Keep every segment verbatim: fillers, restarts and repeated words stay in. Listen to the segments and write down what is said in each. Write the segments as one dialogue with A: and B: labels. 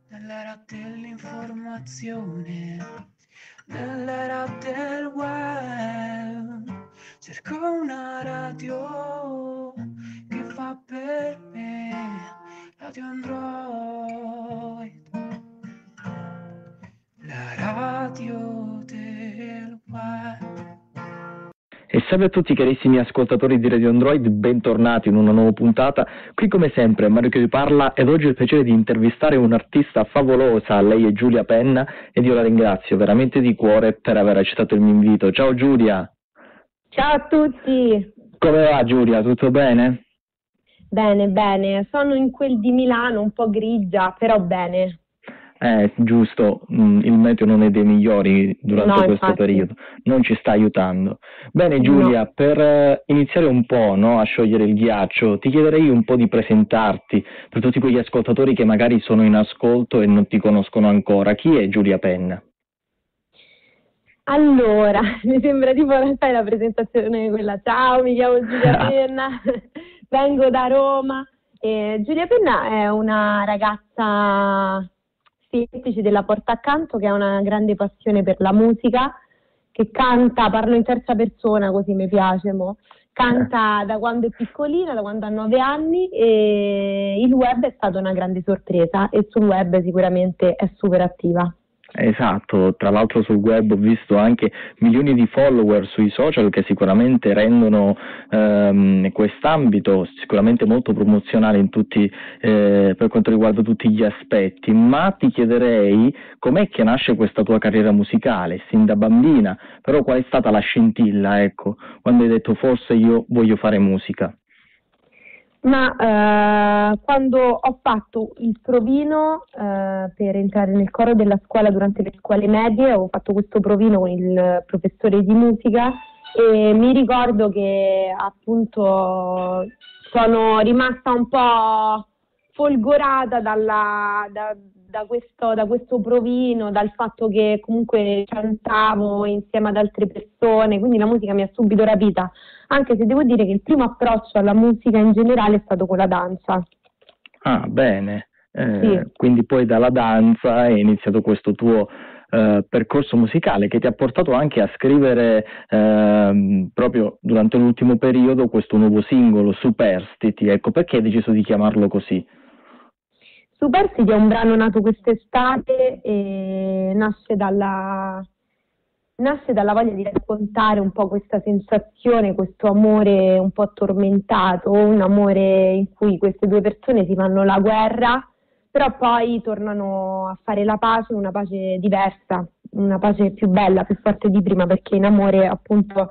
A: nell'era dell'informazione, nell'era del web, cerco una radio che fa per me, Radio Android, la radio del web.
B: E salve a tutti carissimi ascoltatori di Radio Android, bentornati in una nuova puntata. Qui come sempre Mario che vi parla ed oggi ho il piacere di intervistare un'artista favolosa, lei è Giulia Penna ed io la ringrazio veramente di cuore per aver accettato il mio invito. Ciao Giulia!
C: Ciao a tutti!
B: Come va Giulia? Tutto bene?
C: Bene, bene, sono in quel di Milano un po' grigia, però bene.
B: Eh, giusto, il meteo non è dei migliori durante
C: no,
B: questo
C: infatti.
B: periodo, non ci sta aiutando. Bene Giulia,
C: no.
B: per iniziare un po', no, a sciogliere il ghiaccio, ti chiederei un po' di presentarti per tutti quegli ascoltatori che magari sono in ascolto e non ti conoscono ancora. Chi è Giulia Penna?
C: Allora, mi sembra tipo sai, la presentazione quella, ciao, mi chiamo Giulia Penna, vengo da Roma. E Giulia Penna è una ragazza semplice della Porta Accanto che ha una grande passione per la musica, che canta, parlo in terza persona così mi piace, mo. Canta da quando è piccolina, da quando ha nove anni, e il web è stata una grande sorpresa e sul web sicuramente è super attiva.
B: Esatto, tra l'altro sul web ho visto anche milioni di follower sui social che sicuramente rendono ehm, quest'ambito sicuramente molto promozionale in tutti, eh, per quanto riguarda tutti gli aspetti, ma ti chiederei com'è che nasce questa tua carriera musicale, sin da bambina, però qual è stata la scintilla, ecco, quando hai detto forse io voglio fare musica?
C: Ma eh, quando ho fatto il provino eh, per entrare nel coro della scuola durante le scuole medie, ho fatto questo provino con il professore di musica e mi ricordo che appunto sono rimasta un po' folgorata dalla, da, da, questo, da questo provino, dal fatto che comunque cantavo insieme ad altre persone, quindi la musica mi ha subito rapita. Anche se devo dire che il primo approccio alla musica in generale è stato con la danza.
B: Ah, bene. Eh,
C: sì.
B: Quindi poi dalla danza è iniziato questo tuo eh, percorso musicale che ti ha portato anche a scrivere eh, proprio durante l'ultimo periodo questo nuovo singolo, Superstiti. Ecco, perché hai deciso di chiamarlo così?
C: Superstiti è un brano nato quest'estate e nasce dalla... nasce dalla voglia di raccontare un po' questa sensazione, questo amore un po' tormentato, un amore in cui queste due persone si fanno la guerra, però poi tornano a fare la pace, una pace diversa, una pace più bella, più forte di prima, perché in amore appunto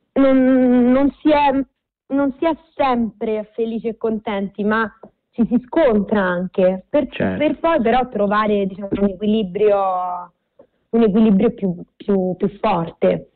C: non, non, si, è, non si è sempre felici e contenti, ma ci si scontra anche, per,
B: certo.
C: per poi però trovare diciamo, un equilibrio un equilibrio più, più, più forte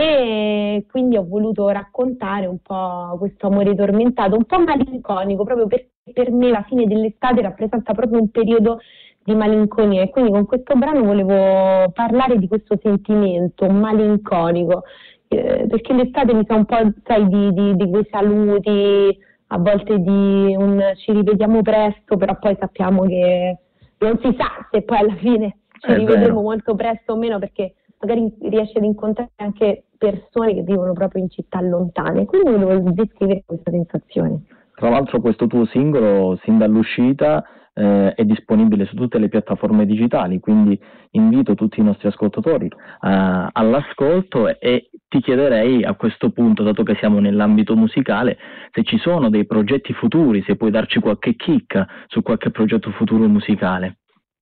C: e quindi ho voluto raccontare un po' questo amore tormentato, un po' malinconico, proprio perché per me la fine dell'estate rappresenta proprio un periodo di malinconia e quindi con questo brano volevo parlare di questo sentimento malinconico, eh, perché l'estate mi sa un po' sai, di, di, di quei saluti, a volte di un ci rivediamo presto, però poi sappiamo che non si sa se poi alla fine ci rivedremo molto presto o meno, perché magari riesci ad incontrare anche persone che vivono proprio in città lontane, quindi volevo descrivere questa sensazione.
B: Tra l'altro questo tuo singolo sin dall'uscita eh, è disponibile su tutte le piattaforme digitali, quindi invito tutti i nostri ascoltatori uh, all'ascolto e ti chiederei a questo punto, dato che siamo nell'ambito musicale, se ci sono dei progetti futuri, se puoi darci qualche chicca su qualche progetto futuro musicale.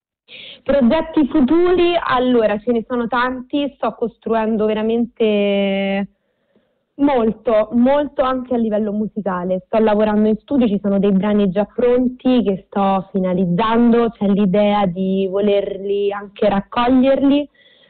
C: Progetti futuri, allora ce ne sono tanti, sto costruendo veramente molto, molto anche a livello musicale, sto lavorando in studio, ci sono dei brani già pronti che sto finalizzando, c'è l'idea di volerli anche raccoglierli,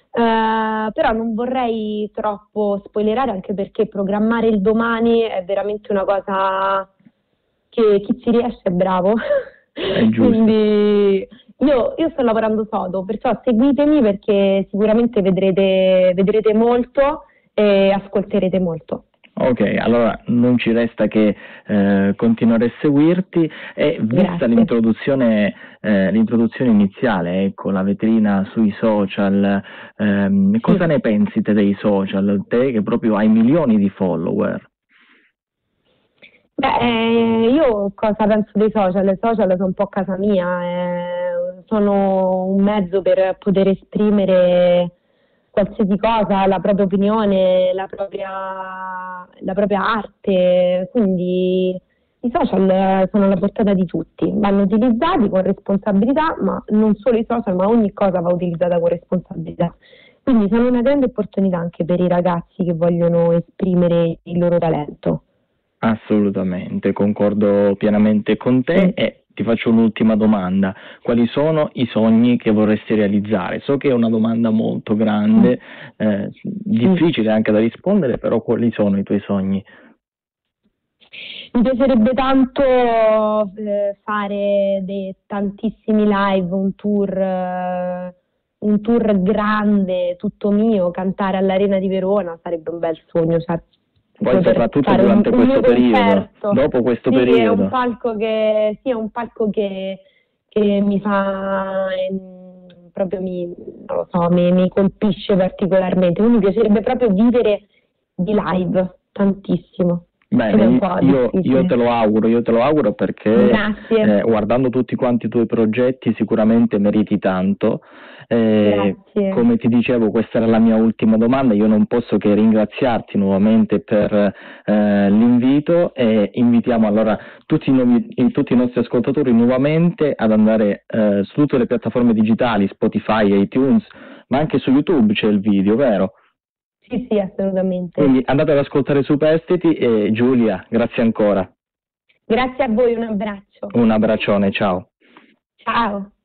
C: eh, però non vorrei troppo spoilerare anche perché programmare il domani è veramente una cosa che chi ci riesce è bravo,
B: è giusto.
C: Quindi Io, io sto lavorando sodo, perciò seguitemi perché sicuramente vedrete, vedrete molto e ascolterete molto.
B: Ok, allora non ci resta che eh, continuare a seguirti e vista
C: Grazie.
B: l'introduzione, eh, l'introduzione iniziale, ecco, la vetrina sui social, ehm, cosa ne pensi te dei social? Te che proprio hai milioni di follower.
C: Beh, eh, io cosa penso dei social? I social sono un po' casa mia, eh, sono un mezzo per poter esprimere qualsiasi cosa, la propria opinione, la propria, la propria arte, quindi i social sono alla portata di tutti, vanno utilizzati con responsabilità, ma non solo i social, ma ogni cosa va utilizzata con responsabilità. Quindi sono una grande opportunità anche per i ragazzi che vogliono esprimere il loro talento.
B: Assolutamente, concordo pienamente con te
C: Mm.
B: e ti faccio un'ultima domanda. Quali sono i sogni che vorresti realizzare? So che è una domanda molto grande, eh, difficile anche da rispondere, però quali sono i tuoi sogni?
C: Mi piacerebbe tanto eh, fare dei tantissimi live, un tour, eh, un tour grande, tutto mio, cantare all'Arena di Verona, sarebbe un bel sogno. Cioè,
B: Poi
C: poter
B: soprattutto
C: fare
B: durante
C: un,
B: questo
C: un
B: periodo,
C: concerto.
B: dopo questo
C: sì,
B: periodo.
C: È un palco che, sì, è un palco che, che mi fa, ehm, proprio mi, non lo so, mi, mi colpisce particolarmente. Quindi mi piacerebbe proprio vivere di live, tantissimo.
B: Bene, io, io te lo auguro, io te lo auguro perché eh, guardando tutti quanti i tuoi progetti sicuramente meriti tanto. Eh, come ti dicevo, questa era la mia ultima domanda, io non posso che ringraziarti nuovamente per eh, l'invito e invitiamo allora tutti i, nuovi, tutti i nostri ascoltatori nuovamente ad andare eh, su tutte le piattaforme digitali, Spotify, iTunes, ma anche su YouTube c'è il video, vero?
C: Sì, sì, assolutamente.
B: Quindi andate ad ascoltare Superstiti e Giulia, grazie ancora.
C: Grazie a voi, un abbraccio.
B: Un abbraccione, ciao.
C: Ciao.